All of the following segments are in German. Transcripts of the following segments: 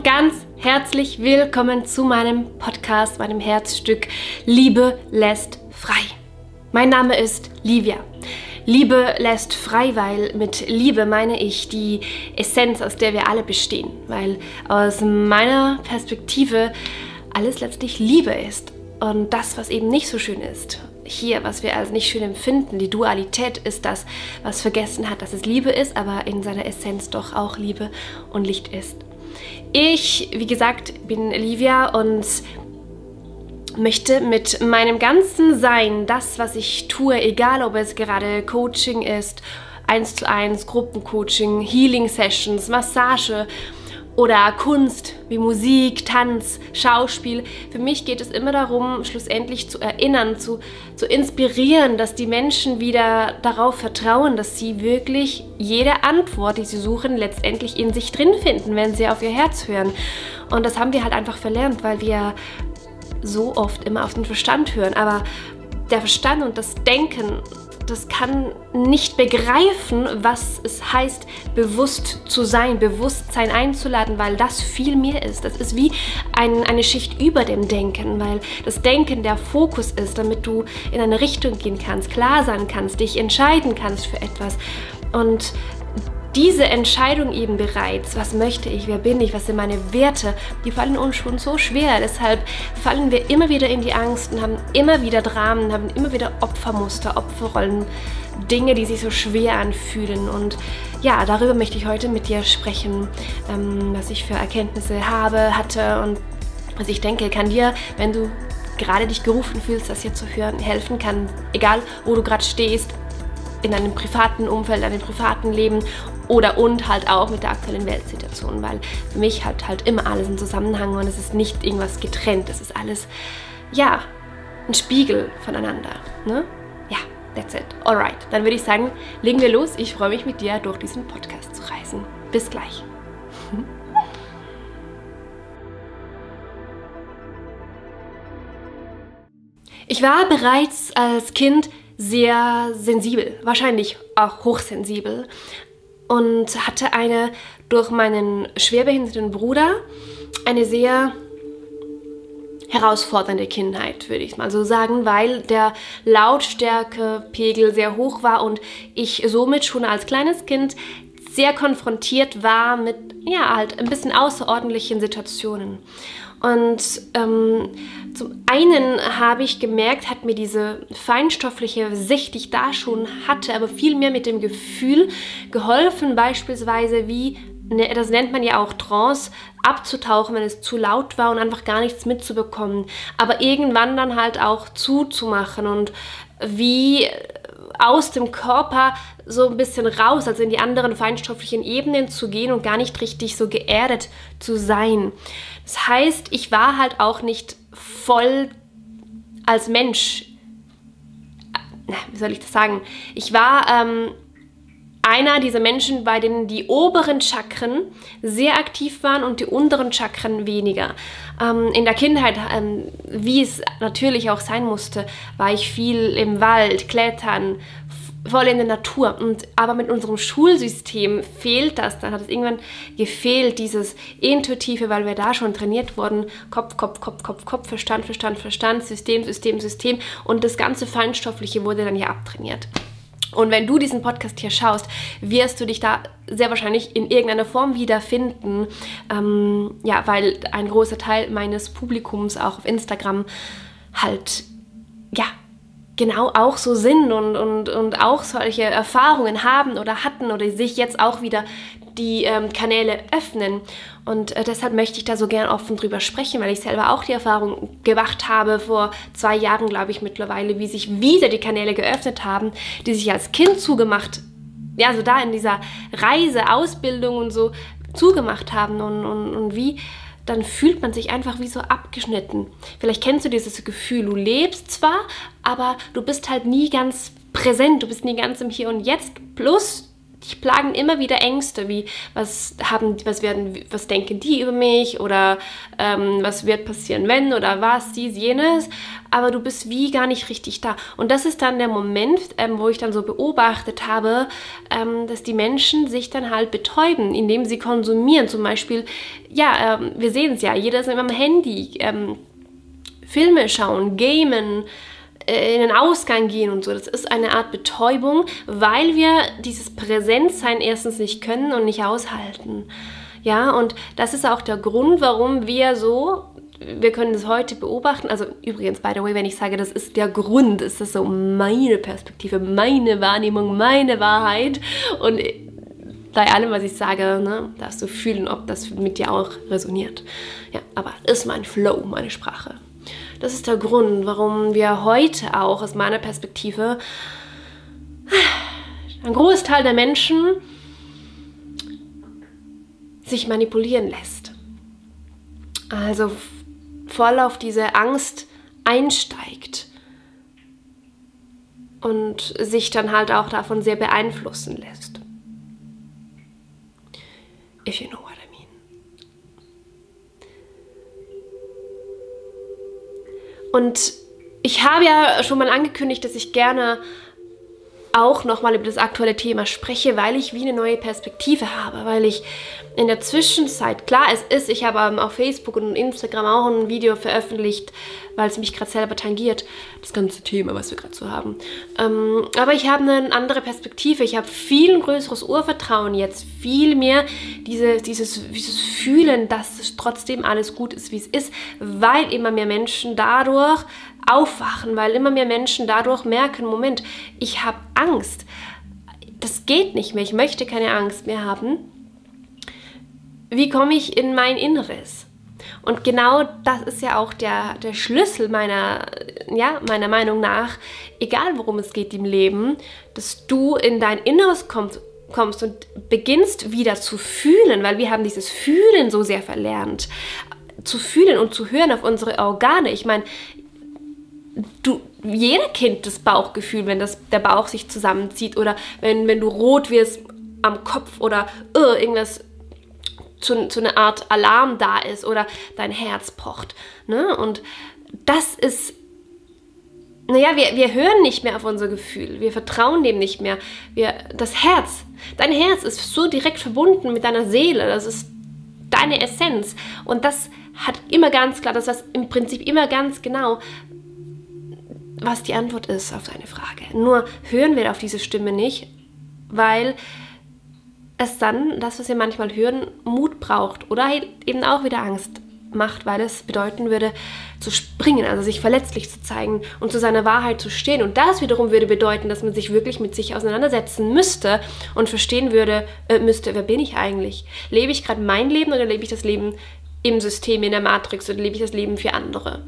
ganz herzlich willkommen zu meinem Podcast, meinem Herzstück Liebe lässt frei. Mein Name ist Livia. Liebe lässt frei, weil mit Liebe meine ich die Essenz, aus der wir alle bestehen. Weil aus meiner Perspektive alles letztlich Liebe ist. Und das, was eben nicht so schön ist, hier, was wir als nicht schön empfinden, die Dualität ist das, was vergessen hat, dass es Liebe ist, aber in seiner Essenz doch auch Liebe und Licht ist. Ich, wie gesagt, bin Livia und möchte mit meinem ganzen Sein, das, was ich tue, egal ob es gerade Coaching ist, 1:1, Gruppencoaching, Healing-Sessions, Massage oder Kunst wie Musik, Tanz, Schauspiel. Für mich geht es immer darum, schlussendlich zu erinnern, zu inspirieren, dass die Menschen wieder darauf vertrauen, dass sie wirklich jede Antwort, die sie suchen, letztendlich in sich drin finden, wenn sie auf ihr Herz hören. Und das haben wir halt einfach verlernt, weil wir so oft immer auf den Verstand hören. Aber der Verstand und das Denken, das kann nicht begreifen, was es heißt, bewusst zu sein, Bewusstsein einzuladen, weil das viel mehr ist. Das ist wie eine Schicht über dem Denken, weil das Denken der Fokus ist, damit du in eine Richtung gehen kannst, klar sein kannst, dich entscheiden kannst für etwas. Und diese Entscheidung eben bereits, was möchte ich, wer bin ich, was sind meine Werte, die fallen uns schon so schwer. Deshalb fallen wir immer wieder in die Angst und haben immer wieder Dramen, haben immer wieder Opfermuster, Opferrollen, Dinge, die sich so schwer anfühlen. Und ja, darüber möchte ich heute mit dir sprechen, was ich für Erkenntnisse hatte und was ich denke, kann dir, wenn du gerade dich gerufen fühlst, das hier zu hören, helfen kann, egal wo du gerade stehst, in einem privaten Umfeld, einem privaten Leben und halt auch mit der aktuellen Weltsituation, weil für mich halt immer alles im Zusammenhang und es ist nicht irgendwas getrennt, es ist alles, ja, ein Spiegel voneinander, ne? Ja, that's it. Alright, dann würde ich sagen, legen wir los. Ich freue mich mit dir, durch diesen Podcast zu reisen. Bis gleich. Ich war bereits als Kind sehr sensibel, wahrscheinlich auch hochsensibel und hatte durch meinen schwerbehinderten Bruder eine sehr herausfordernde Kindheit, würde ich mal so sagen, weil der Lautstärkepegel sehr hoch war und ich somit schon als kleines Kind sehr konfrontiert war mit, ja, halt ein bisschen außerordentlichen Situationen. Und zum einen habe ich gemerkt, hat mir diese feinstoffliche Sicht, die ich da schon hatte, aber viel mehr mit dem Gefühl geholfen, beispielsweise wie, das nennt man ja auch Trance, abzutauchen, wenn es zu laut war und einfach gar nichts mitzubekommen. Aber irgendwann dann halt auch zuzumachen und wie aus dem Körper so ein bisschen raus, also in die anderen feinstofflichen Ebenen zu gehen und gar nicht richtig so geerdet zu sein. Das heißt, ich war halt auch nicht voll als Mensch, wie soll ich das sagen, ich war einer dieser Menschen, bei denen die oberen Chakren sehr aktiv waren und die unteren Chakren weniger. In der Kindheit, wie es natürlich auch sein musste, war ich viel im Wald, klettern, voll in der Natur. Aber mit unserem Schulsystem fehlt das. Dann hat es irgendwann gefehlt, dieses Intuitive, weil wir da schon trainiert wurden. Kopf, Kopf, Kopf, Kopf, Kopf, Verstand, Verstand, Verstand, System, System, System. Und das ganze Feinstoffliche wurde dann ja abtrainiert. Und wenn du diesen Podcast hier schaust, wirst du dich da sehr wahrscheinlich in irgendeiner Form wiederfinden. Ja, weil ein großer Teil meines Publikums auch auf Instagram halt, ja, genau auch so sind und auch solche Erfahrungen haben oder hatten oder sich jetzt auch wieder die Kanäle öffnen. Und deshalb möchte ich da so gern offen drüber sprechen, weil ich selber auch die Erfahrung gemacht habe, vor 2 Jahren, glaube ich, mittlerweile, wie sich wieder die Kanäle geöffnet haben, die sich als Kind zugemacht, ja, so da in dieser Reise, Ausbildung und so zugemacht haben und wie, dann fühlt man sich einfach wie so abgeschnitten. Vielleicht kennst du dieses Gefühl, du lebst zwar, aber du bist halt nie ganz präsent, du bist nie ganz im Hier und Jetzt, plus dich plagen immer wieder Ängste, wie was denken die über mich oder was wird passieren, wenn oder was, dies, jenes. aber du bist wie gar nicht richtig da. Und das ist dann der Moment, wo ich dann so beobachtet habe, dass die Menschen sich dann halt betäuben, indem sie konsumieren. Zum Beispiel, ja, wir sehen es ja, jeder ist immer am Handy, Filme schauen, gamen, in den Ausgang gehen und so. Das ist eine Art Betäubung, weil wir dieses Präsenzsein erstens nicht können und nicht aushalten. Ja, und das ist auch der Grund, warum wir können das heute beobachten, also übrigens, by the way, wenn ich sage, das ist der Grund, ist das so meine Perspektive, meine Wahrnehmung, meine Wahrheit und bei allem, was ich sage, ne, darfst du fühlen, ob das mit dir auch resoniert. Ja, aber ist mein Flow, meine Sprache. Das ist der Grund, warum wir heute auch aus meiner Perspektive ein Großteil der Menschen sich manipulieren lässt. Also voll auf diese Angst einsteigt und sich dann halt auch davon sehr beeinflussen lässt. If you know what I mean. Und ich habe ja schon mal angekündigt, dass ich gerne auch nochmal über das aktuelle Thema spreche, weil ich wie eine neue Perspektive habe, weil ich in der Zwischenzeit, klar ich habe auf Facebook und Instagram auch ein Video veröffentlicht, weil es mich gerade selber tangiert, das ganze Thema, was wir gerade so haben. Aber ich habe eine andere Perspektive, ich habe viel ein größeres Urvertrauen jetzt, viel mehr dieses Fühlen, dass es trotzdem alles gut ist, wie es ist, weil immer mehr Menschen dadurch aufwachen, weil immer mehr Menschen dadurch merken, Moment, ich habe Angst, das geht nicht mehr, ich möchte keine Angst mehr haben. Wie komme ich in mein Inneres? Und genau das ist ja auch der Schlüssel meiner Meinung nach, egal worum es geht im Leben, dass du in dein Inneres kommst und beginnst wieder zu fühlen, weil wir haben dieses Fühlen so sehr verlernt, zu fühlen und zu hören auf unsere Organe. Ich meine, jeder kennt das Bauchgefühl, wenn der Bauch sich zusammenzieht oder wenn du rot wirst am Kopf oder irgendwas zu einer Art Alarm da ist oder dein Herz pocht. Ne? Und das ist, wir hören nicht mehr auf unser Gefühl, wir vertrauen dem nicht mehr. Dein Herz ist so direkt verbunden mit deiner Seele, das ist deine Essenz. Und das hat immer ganz klar, das ist im Prinzip immer ganz genau, was die Antwort ist auf deine Frage. Nur hören wir auf diese Stimme nicht, weil es dann, das, was wir manchmal hören, Mut braucht oder eben auch wieder Angst macht, weil es bedeuten würde, zu springen, also sich verletzlich zu zeigen und zu seiner Wahrheit zu stehen. Und das wiederum würde bedeuten, dass man sich wirklich mit sich auseinandersetzen müsste und verstehen müsste, wer bin ich eigentlich? Lebe ich gerade mein Leben oder lebe ich das Leben im System, in der Matrix oder lebe ich das Leben für andere?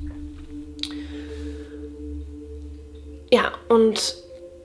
Ja, und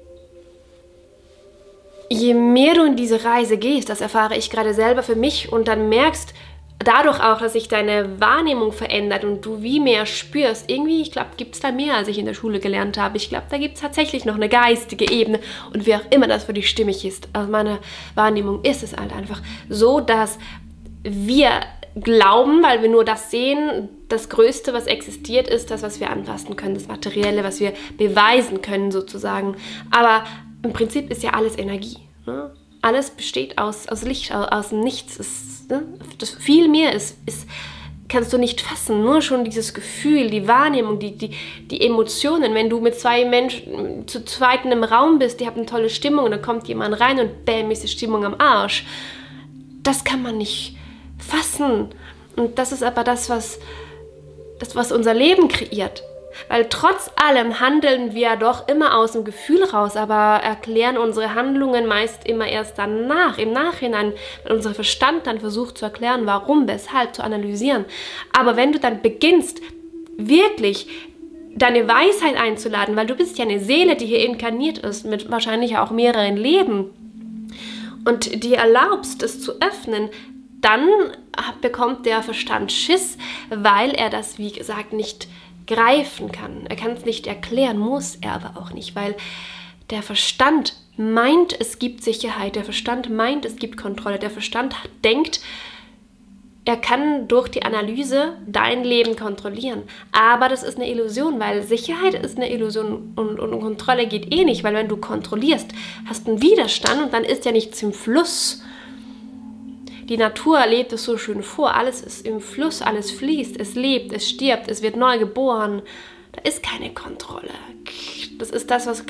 je mehr du in diese Reise gehst, das erfahre ich gerade selber für mich und dann merkst dadurch auch, dass sich deine Wahrnehmung verändert und du wie mehr spürst, irgendwie, ich glaube, gibt es da mehr, als ich in der Schule gelernt habe. Ich glaube, da gibt es tatsächlich noch eine geistige Ebene und wie auch immer das für dich stimmig ist. Aus meiner Wahrnehmung ist es halt einfach so, dass wir glauben, weil wir nur das sehen, das Größte, was existiert, ist das, was wir anfassen können, das Materielle, was wir beweisen können sozusagen. Aber im Prinzip ist ja alles Energie. Ne? Alles besteht aus Licht, aus dem Nichts. Das viel mehr kannst du nicht fassen. Nur schon dieses Gefühl, die Wahrnehmung, die Emotionen. Wenn du mit zwei Menschen zu zweit in einem Raum bist, die haben eine tolle Stimmung und dann kommt jemand rein und bäm, ist die Stimmung am Arsch. Das kann man nicht fassen. Und das ist aber das, was unser Leben kreiert. Weil trotz allem handeln wir doch immer aus dem Gefühl raus, aber erklären unsere Handlungen meist immer erst danach, im Nachhinein, wenn unser Verstand dann versucht zu erklären, warum, weshalb, zu analysieren. Aber wenn du dann beginnst, wirklich deine Weisheit einzuladen, weil du bist ja eine Seele, die hier inkarniert ist, mit wahrscheinlich auch mehreren Leben, und dir erlaubst, es zu öffnen, dann bekommt der Verstand Schiss, weil er das, wie gesagt, nicht greifen kann. Er kann es nicht erklären, muss er aber auch nicht, weil der Verstand meint, es gibt Sicherheit, der Verstand meint, es gibt Kontrolle, der Verstand denkt, er kann durch die Analyse dein Leben kontrollieren. Aber das ist eine Illusion, weil Sicherheit ist eine Illusion und Kontrolle geht eh nicht, weil wenn du kontrollierst, hast du einen Widerstand und dann ist ja nichts im Fluss. Die Natur lebt es so schön vor, alles ist im Fluss, alles fließt, es lebt, es stirbt, es wird neu geboren. Da ist keine Kontrolle. Das ist das, was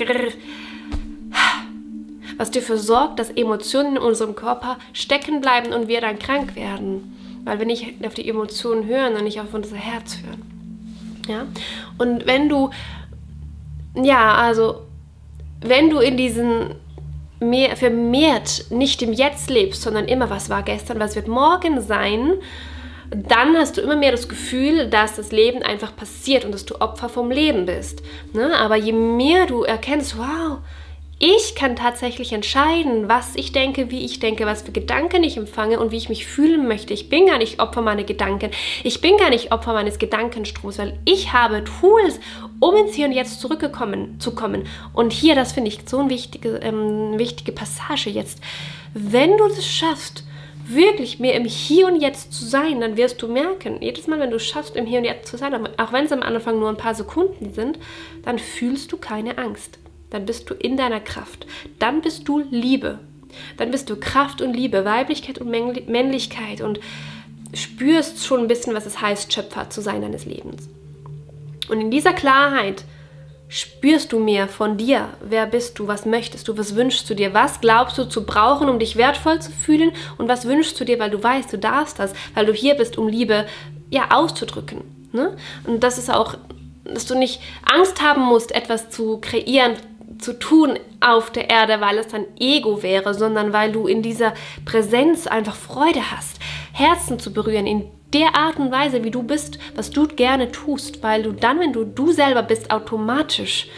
dafür sorgt, dass Emotionen in unserem Körper stecken bleiben und wir dann krank werden. Weil wir nicht auf die Emotionen hören und nicht auf unser Herz hören. Ja? Und wenn du, wenn du in diesen vermehrt nicht im Jetzt lebst, sondern immer, was war gestern, was wird morgen sein, dann hast du immer mehr das Gefühl, dass das Leben einfach passiert und dass du Opfer vom Leben bist. Ne? Aber je mehr du erkennst, wow, ich kann tatsächlich entscheiden, was ich denke, wie ich denke, was für Gedanken ich empfange und wie ich mich fühlen möchte. Ich bin gar nicht Opfer meiner Gedanken. Ich bin gar nicht Opfer meines Gedankenstroms, weil ich habe Tools, um ins Hier und Jetzt zu kommen. Und hier, das finde ich so eine wichtige Passage jetzt. Wenn du das schaffst, wirklich mehr im Hier und Jetzt zu sein, dann wirst du merken, jedes Mal, wenn du schaffst, im Hier und Jetzt zu sein, auch wenn es am Anfang nur ein paar Sekunden sind, dann fühlst du keine Angst. Dann bist du in deiner Kraft. Dann bist du Liebe. Dann bist du Kraft und Liebe, Weiblichkeit und Männlichkeit und spürst schon ein bisschen, was es heißt, Schöpfer zu sein deines Lebens. Und in dieser Klarheit spürst du mehr von dir. Wer bist du? Was möchtest du? Was wünschst du dir? Was glaubst du zu brauchen, um dich wertvoll zu fühlen? Und was wünschst du dir, weil du weißt, du darfst das, weil du hier bist, um Liebe auszudrücken. Ne? Und das ist auch, dass du nicht Angst haben musst, etwas zu kreieren, zu tun auf der Erde, weil es dein Ego wäre, sondern weil du in dieser Präsenz einfach Freude hast, Herzen zu berühren, in der Art und Weise, wie du bist, was du gerne tust, weil du dann, wenn du selber bist, automatisch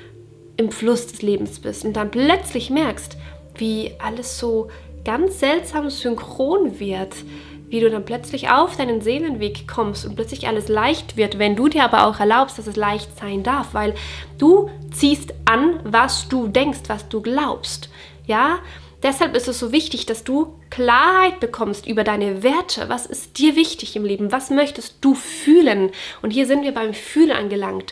im Fluss des Lebens bist und dann plötzlich merkst, wie alles so ganz seltsam synchron wird, wie du dann plötzlich auf deinen Seelenweg kommst und plötzlich alles leicht wird, wenn du dir aber auch erlaubst, dass es leicht sein darf, weil du ziehst an, was du denkst, was du glaubst. Ja, deshalb ist es so wichtig, dass du Klarheit bekommst über deine Werte. Was ist dir wichtig im Leben? Was möchtest du fühlen? Und hier sind wir beim Fühlen angelangt.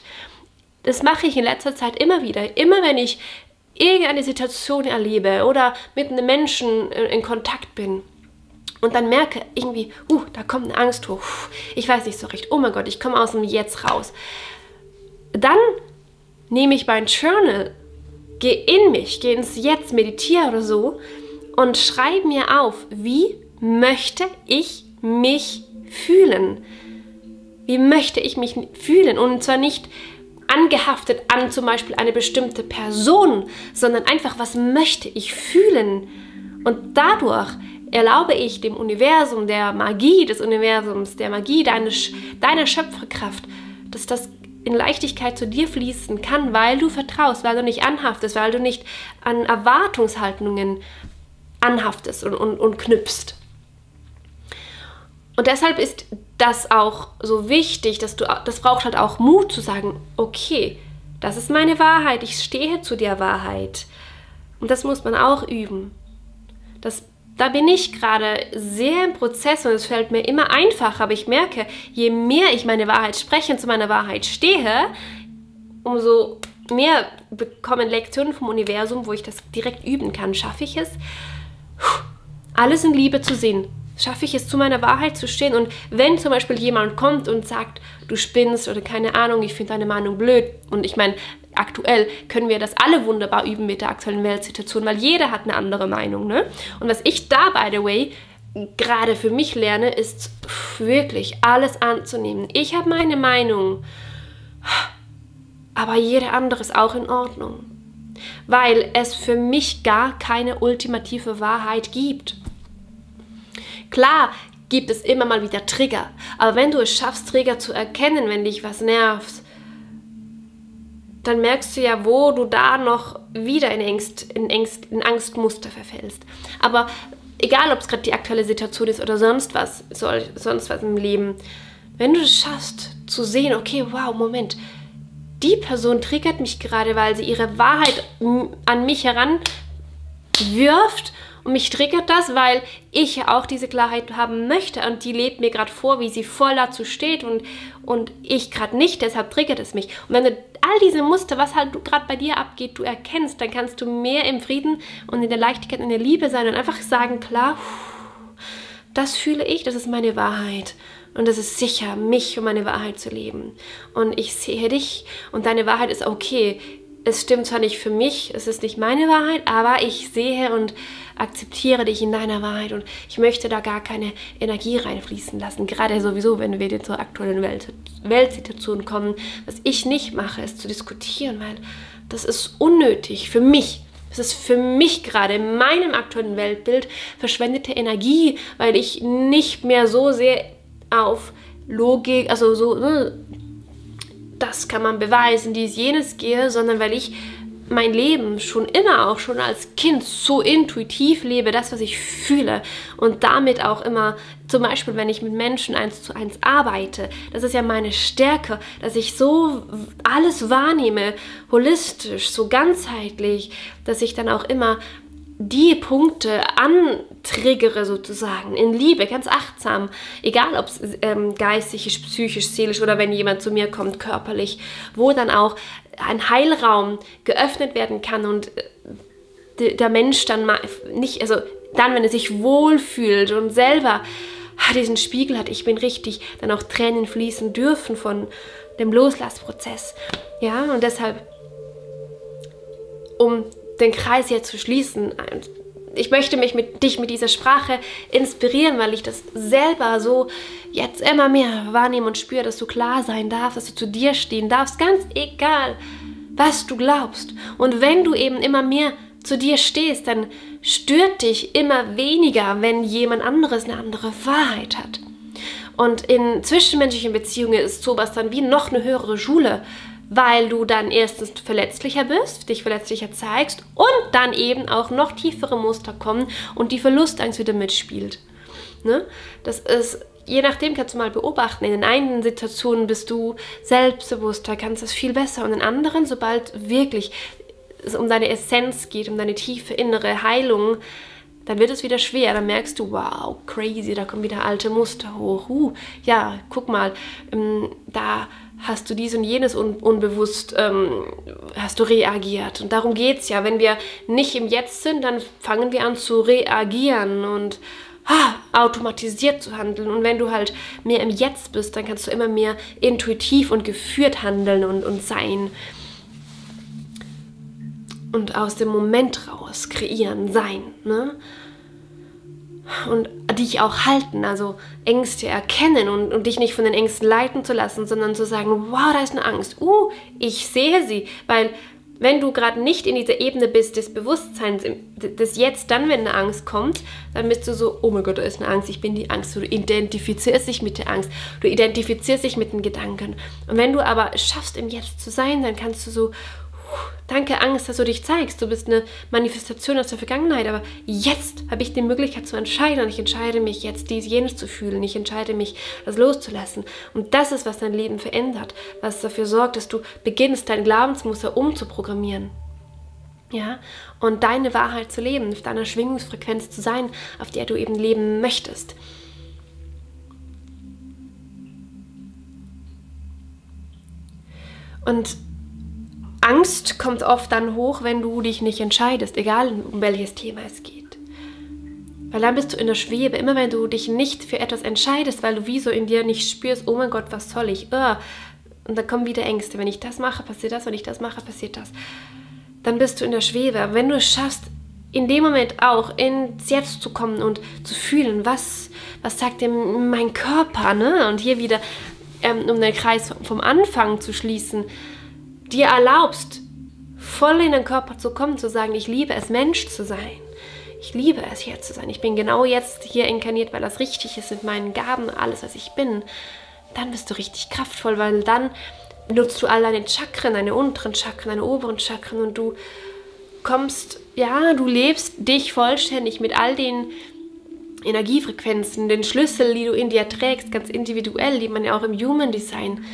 Das mache ich in letzter Zeit immer wieder. Immer wenn ich irgendeine Situation erlebe oder mit einem Menschen in Kontakt bin, und dann merke irgendwie, da kommt eine Angst hoch, ich weiß nicht so recht, oh mein Gott, ich komme aus dem Jetzt raus. Dann nehme ich mein Journal, gehe in mich, gehe ins Jetzt, meditiere oder so und schreibe mir auf, wie möchte ich mich fühlen? Wie möchte ich mich fühlen? Und zwar nicht angehaftet an zum Beispiel eine bestimmte Person, sondern einfach, was möchte ich fühlen? Und dadurch erlaube ich dem Universum, der Magie des Universums, der Magie deiner Schöpferkraft, dass das in Leichtigkeit zu dir fließen kann, weil du vertraust, weil du nicht anhaftest, weil du nicht an Erwartungshaltungen anhaftest und knüpfst. Und deshalb ist das auch so wichtig, das braucht halt auch Mut zu sagen, okay, das ist meine Wahrheit, ich stehe zu der Wahrheit. Und das muss man auch üben. Da bin ich gerade sehr im Prozess und es fällt mir immer einfacher, aber ich merke, je mehr ich meine Wahrheit spreche und zu meiner Wahrheit stehe, umso mehr bekommen Lektionen vom Universum, wo ich das direkt üben kann. Schaffe ich es, alles in Liebe zu sehen? Schaffe ich es, zu meiner Wahrheit zu stehen? Und wenn zum Beispiel jemand kommt und sagt, du spinnst oder keine Ahnung, ich finde deine Meinung blöd, und ich meine, aktuell können wir das alle wunderbar üben mit der aktuellen Weltsituation, weil jeder hat eine andere Meinung. Ne? Und was ich da, by the way, gerade für mich lerne, ist wirklich alles anzunehmen. Ich habe meine Meinung, aber jeder andere ist auch in Ordnung, weil es für mich gar keine ultimative Wahrheit gibt. Klar gibt es immer mal wieder Trigger, aber wenn du es schaffst, Trigger zu erkennen, wenn dich was nervt, dann merkst du ja, wo du da noch wieder in Angstmuster verfällst. Aber egal, ob es gerade die aktuelle Situation ist oder sonst was im Leben, wenn du es schaffst zu sehen, okay, wow, Moment, die Person triggert mich gerade, weil sie ihre Wahrheit an mich heranwirft Und mich triggert das, weil ich ja auch diese Klarheit haben möchte und die lebt mir gerade vor, wie sie voll dazu steht und ich gerade nicht, deshalb triggert es mich. Und wenn du all diese Muster, was halt gerade bei dir abgeht, du erkennst, dann kannst du mehr im Frieden und in der Leichtigkeit, in der Liebe sein und einfach sagen, klar, das fühle ich, das ist meine Wahrheit. Und es ist sicher, mich und meine Wahrheit zu leben. Und ich sehe dich und deine Wahrheit ist okay. Es stimmt zwar nicht für mich, es ist nicht meine Wahrheit, aber ich sehe und akzeptiere dich in deiner Wahrheit und ich möchte da gar keine Energie reinfließen lassen. Gerade sowieso, wenn wir zur aktuellen Weltsituation kommen. Was ich nicht mache, ist zu diskutieren, weil das ist unnötig für mich. Es ist für mich gerade in meinem aktuellen Weltbild verschwendete Energie, weil ich nicht mehr so sehr auf Logik, also so, das kann man beweisen, dies, jenes gehe, sondern weil ich mein Leben schon immer, auch schon als Kind, so intuitiv lebe, das, was ich fühle und damit auch immer, zum Beispiel, wenn ich mit Menschen 1:1 arbeite, das ist ja meine Stärke, dass ich so alles wahrnehme, holistisch, so ganzheitlich, dass ich dann auch immer die Punkte antriggere sozusagen, in Liebe, ganz achtsam, egal ob es geistig, psychisch, seelisch oder wenn jemand zu mir kommt, körperlich, wo dann auch ein Heilraum geöffnet werden kann und der Mensch dann mal nicht, also dann, wenn er sich wohlfühlt und selber diesen Spiegel hat, ich bin richtig, dann auch Tränen fließen dürfen von dem Loslassprozess. Ja, und deshalb, um den Kreis jetzt zu schließen, ich möchte dich mit dieser Sprache inspirieren, weil ich das selber so jetzt immer mehr wahrnehme und spüre, dass du klar sein darfst, dass du zu dir stehen darfst, ganz egal, was du glaubst. Und wenn du eben immer mehr zu dir stehst, dann stört dich immer weniger, wenn jemand anderes eine andere Wahrheit hat. Und in zwischenmenschlichen Beziehungen ist sowas dann wie noch eine höhere Schule, weil du dann erstens verletzlicher bist, dich verletzlicher zeigst und dann eben auch noch tiefere Muster kommen und die Verlustangst wieder mitspielt. Ne? Das ist, je nachdem kannst du mal beobachten, in den einen Situationen bist du selbstbewusster, kannst es viel besser und in anderen, sobald wirklich es um deine Essenz geht, um deine tiefe innere Heilung, dann wird es wieder schwer, dann merkst du, wow, crazy, da kommen wieder alte Muster hoch. Ja, guck mal, da hast du dies und jenes unbewusst, hast du reagiert. Und darum geht es ja, wenn wir nicht im Jetzt sind, dann fangen wir an zu reagieren und automatisiert zu handeln. Und wenn du halt mehr im Jetzt bist, dann kannst du immer mehr intuitiv und geführt handeln und sein. Und aus dem Moment raus kreieren, sein, ne? Und dich auch halten, also Ängste erkennen und dich nicht von den Ängsten leiten zu lassen, sondern zu sagen, wow, da ist eine Angst, ich sehe sie, weil wenn du gerade nicht in dieser Ebene bist des Bewusstseins, des Jetzt, dann wenn eine Angst kommt, dann bist du so, oh mein Gott, da ist eine Angst, ich bin die Angst, du identifizierst dich mit der Angst, du identifizierst dich mit den Gedanken und wenn du aber es schaffst, im Jetzt zu sein, dann kannst du so, danke Angst, dass du dich zeigst. Du bist eine Manifestation aus der Vergangenheit, aber jetzt habe ich die Möglichkeit zu entscheiden und ich entscheide mich jetzt, dies, jenes zu fühlen. Ich entscheide mich, das loszulassen. Und das ist, was dein Leben verändert, was dafür sorgt, dass du beginnst, dein Glaubensmuster umzuprogrammieren. Ja? Und deine Wahrheit zu leben, auf deiner Schwingungsfrequenz zu sein, auf der du eben leben möchtest. Und Angst kommt oft dann hoch, wenn du dich nicht entscheidest, egal um welches Thema es geht. Weil dann bist du in der Schwebe. Immer wenn du dich nicht für etwas entscheidest, weil du wie so in dir nicht spürst, oh mein Gott, was soll ich? Und dann kommen wieder Ängste. Wenn ich das mache, passiert das. Wenn ich das mache, passiert das. Dann bist du in der Schwebe. Aber wenn du es schaffst, in dem Moment auch ins Jetzt zu kommen und zu fühlen, was sagt dir mein Körper, ne? Und hier wieder, um den Kreis vom Anfang zu schließen, dir erlaubst, voll in den Körper zu kommen, zu sagen, ich liebe es, Mensch zu sein. Ich liebe es, hier zu sein. Ich bin genau jetzt hier inkarniert, weil das richtig ist mit meinen Gaben, alles, was ich bin. Dann bist du richtig kraftvoll, weil dann nutzt du all deine Chakren, deine unteren Chakren, deine oberen Chakren und du kommst, ja, du lebst dich vollständig mit all den Energiefrequenzen, den Schlüssel, die du in dir trägst, ganz individuell, die man ja auch im Human Design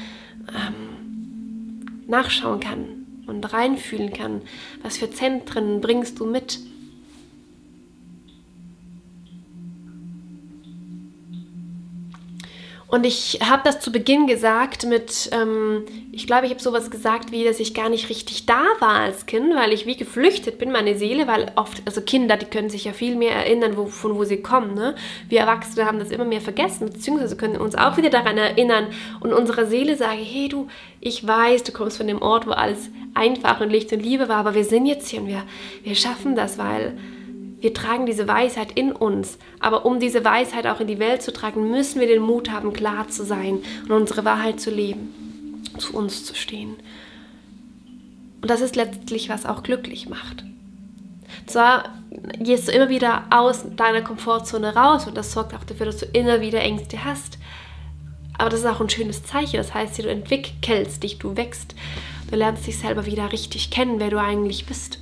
nachschauen kann und reinfühlen kann. Was für Zentren bringst du mit? Und ich habe das zu Beginn gesagt mit, ich glaube, ich habe sowas gesagt wie, dass ich gar nicht richtig da war als Kind, weil ich wie geflüchtet bin, meine Seele, weil oft, also Kinder, die können sich ja viel mehr erinnern, von wo sie kommen, ne? Wir Erwachsene haben das immer mehr vergessen, beziehungsweise können uns auch wieder daran erinnern und unserer Seele sagen, hey du, ich weiß, du kommst von dem Ort, wo alles einfach und Licht und Liebe war, aber wir sind jetzt hier und wir schaffen das, weil wir tragen diese Weisheit in uns, aber um diese Weisheit auch in die Welt zu tragen, müssen wir den Mut haben, klar zu sein und unsere Wahrheit zu leben, zu uns zu stehen. Und das ist letztlich, was auch glücklich macht. Zwar gehst du immer wieder aus deiner Komfortzone raus und das sorgt auch dafür, dass du immer wieder Ängste hast, aber das ist auch ein schönes Zeichen, das heißt, du entwickelst dich, du wächst, du lernst dich selber wieder richtig kennen, wer du eigentlich bist.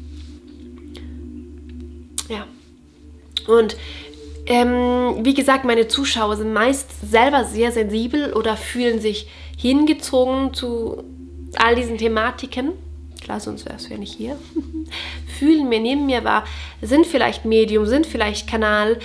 Ja, und wie gesagt, meine Zuschauer sind meist selber sehr sensibel oder fühlen sich hingezogen zu all diesen Thematiken. Klar, sonst wärst du ja nicht hier. Fühlen mir, nehmen mir wahr, sind vielleicht Medium, sind vielleicht Kanal.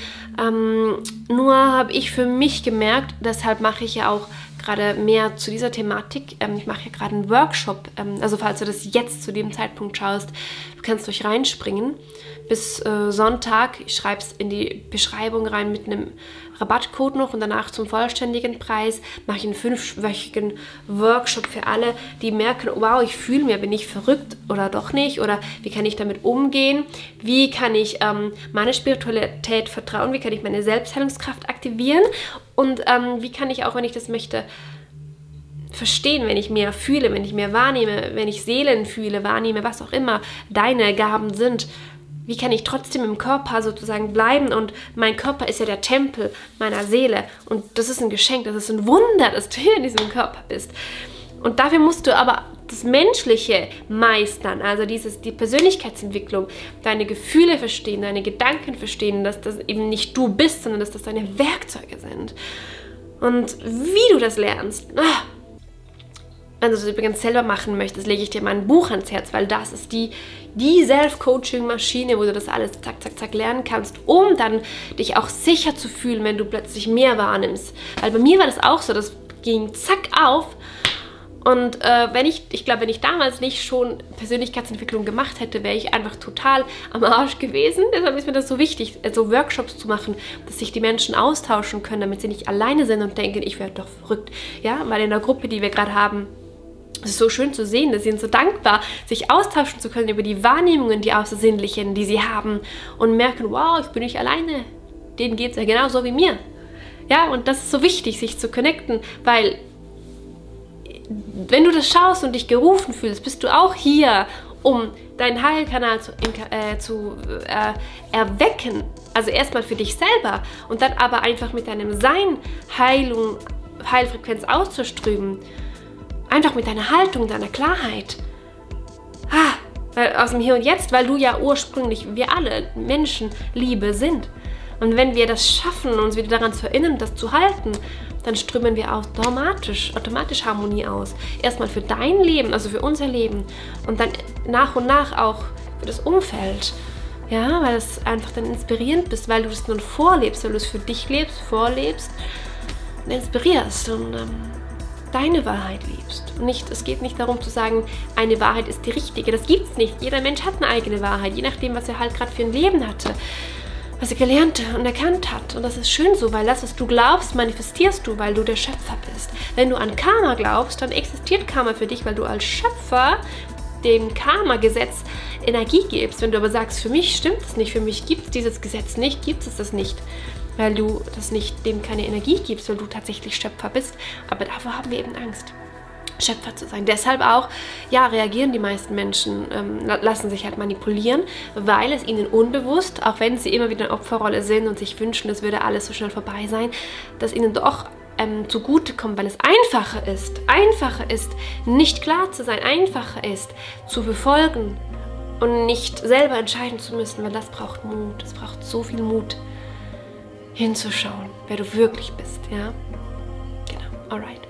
Nur habe ich für mich gemerkt, deshalb mache ich ja auch gerade mehr zu dieser Thematik. Ich mache ja gerade einen Workshop, also falls du das jetzt zu dem Zeitpunkt schaust, du kannst durch reinspringen. Bis Sonntag, ich schreibe es in die Beschreibung rein mit einem Rabattcode noch und danach zum vollständigen Preis mache ich einen 5-wöchigen Workshop für alle, die merken, wow, ich fühle mich, bin ich verrückt oder doch nicht oder wie kann ich damit umgehen, wie kann ich meine Spiritualität vertrauen, wie kann ich meine Selbstheilungskraft aktivieren und wie kann ich auch, wenn ich das möchte, verstehen, wenn ich mehr fühle, wenn ich mehr wahrnehme, wenn ich Seelen fühle, wahrnehme, was auch immer deine Gaben sind. Wie kann ich trotzdem im Körper sozusagen bleiben? Und mein Körper ist ja der Tempel meiner Seele. Und das ist ein Geschenk, das ist ein Wunder, dass du hier in diesem Körper bist. Und dafür musst du aber das Menschliche meistern, also die Persönlichkeitsentwicklung, deine Gefühle verstehen, deine Gedanken verstehen, dass das eben nicht du bist, sondern dass das deine Werkzeuge sind. Und wie du das lernst, wenn du das übrigens selber machen möchtest, lege ich dir mein Buch ans Herz, weil das ist die Self-Coaching-Maschine, wo du das alles zack, zack, zack lernen kannst, um dann dich auch sicher zu fühlen, wenn du plötzlich mehr wahrnimmst. Weil bei mir war das auch so, das ging zack auf und wenn ich glaube, wenn ich damals nicht schon Persönlichkeitsentwicklung gemacht hätte, wäre ich einfach total am Arsch gewesen. Deshalb ist mir das so wichtig, so Workshops zu machen, dass sich die Menschen austauschen können, damit sie nicht alleine sind und denken, ich werde doch verrückt. Ja, weil in der Gruppe, die wir gerade haben, es ist so schön zu sehen, dass sie sind so dankbar, sich austauschen zu können über die Wahrnehmungen, die Außersinnlichen, die sie haben und merken, wow, ich bin nicht alleine. Denen geht es ja genauso wie mir. Ja, und das ist so wichtig, sich zu connecten, weil wenn du das schaust und dich gerufen fühlst, bist du auch hier, um deinen Heilkanal zu erwecken. Also erstmal für dich selber und dann aber einfach mit deinem Sein Heilfrequenz auszuströmen. Einfach mit deiner Haltung, deiner Klarheit. Aus dem Hier und Jetzt, weil du ja ursprünglich, wir alle Menschen, Liebe sind. Und wenn wir das schaffen, uns wieder daran zu erinnern, das zu halten, dann strömen wir automatisch Harmonie aus. Erstmal für dein Leben, also für unser Leben. Und dann nach und nach auch für das Umfeld. Ja, weil es einfach dann inspirierend bist, weil du es nun vorlebst, weil du es für dich lebst, vorlebst und inspirierst und deine Wahrheit liebst. Und es geht nicht darum zu sagen, eine Wahrheit ist die richtige. Das gibt es nicht. Jeder Mensch hat eine eigene Wahrheit, je nachdem, was er halt gerade für ein Leben hatte, was er gelernt und erkannt hat. Und das ist schön so, weil das, was du glaubst, manifestierst du, weil du der Schöpfer bist. Wenn du an Karma glaubst, dann existiert Karma für dich, weil du als Schöpfer dem Karma-Gesetz Energie gibst. Wenn du aber sagst, für mich stimmt es nicht, für mich gibt es dieses Gesetz nicht, gibt es das nicht, weil du dem keine Energie gibst, weil du tatsächlich Schöpfer bist. Aber davor haben wir eben Angst, Schöpfer zu sein. Deshalb auch, ja, reagieren die meisten Menschen, lassen sich halt manipulieren, weil es ihnen unbewusst, auch wenn sie immer wieder in Opferrolle sind und sich wünschen, es würde alles so schnell vorbei sein, dass ihnen doch zugutekommt, weil es einfacher ist, nicht klar zu sein, einfacher ist, zu befolgen und nicht selber entscheiden zu müssen, weil das braucht Mut, es braucht so viel Mut, hinzuschauen, wer du wirklich bist, ja? Genau, alright.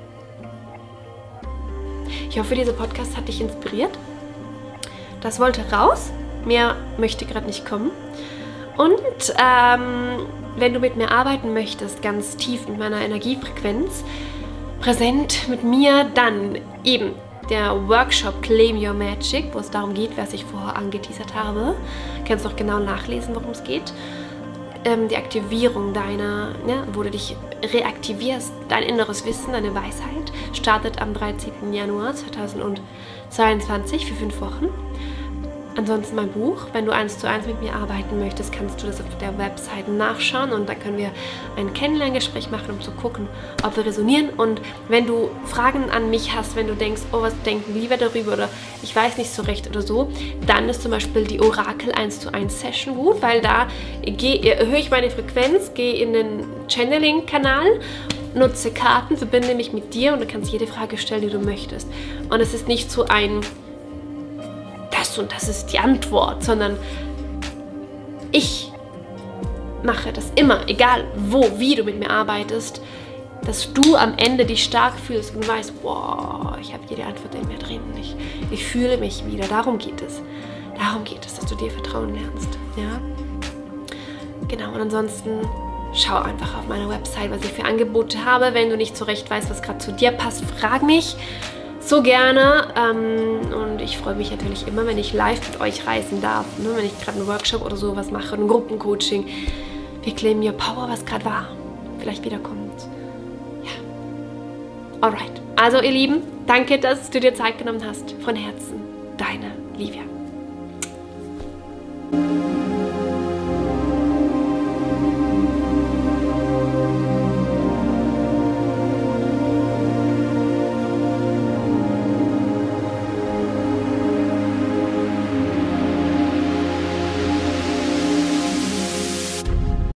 Ich hoffe, dieser Podcast hat dich inspiriert. Das wollte raus, mehr möchte gerade nicht kommen. Und wenn du mit mir arbeiten möchtest, ganz tief mit meiner Energiefrequenz, präsent mit mir, dann eben der Workshop Claim Your Magic, wo es darum geht, was ich vorher angeteasert habe. Du kannst auch genau nachlesen, worum es geht. Die Aktivierung deiner, wo du dich reaktivierst, dein inneres Wissen, deine Weisheit, startet am 13. Januar 2022 für 5 Wochen. Ansonsten mein Buch, wenn du 1:1 mit mir arbeiten möchtest, kannst du das auf der Website nachschauen und dann können wir ein Kennenlerngespräch machen, um zu gucken, ob wir resonieren. Und wenn du Fragen an mich hast, wenn du denkst, oh, was denken Livia darüber oder ich weiß nicht so recht oder so, dann ist zum Beispiel die Orakel 1:1 Session gut, weil da erhöhe ich meine Frequenz, gehe in den Channeling-Kanal, nutze Karten, verbinde mich mit dir und du kannst jede Frage stellen, die du möchtest. Und es ist nicht so ein und das ist die Antwort, sondern ich mache das immer, egal wo, wie du mit mir arbeitest, dass du am Ende dich stark fühlst und weißt, wow, ich habe jede Antwort in mir drin, ich fühle mich wieder, darum geht es. Darum geht es, dass du dir vertrauen lernst. Ja? Genau, und ansonsten schau einfach auf meiner Website, was ich für Angebote habe. Wenn du nicht so recht weißt, was gerade zu dir passt, frag mich. So gerne und ich freue mich natürlich immer, wenn ich live mit euch reisen darf, ne? Wenn ich gerade einen Workshop oder sowas mache, ein Gruppencoaching. Wir claimen your power, was gerade war, vielleicht wiederkommt. Ja, alright. Also ihr Lieben, danke, dass du dir Zeit genommen hast. Von Herzen, deine Livia.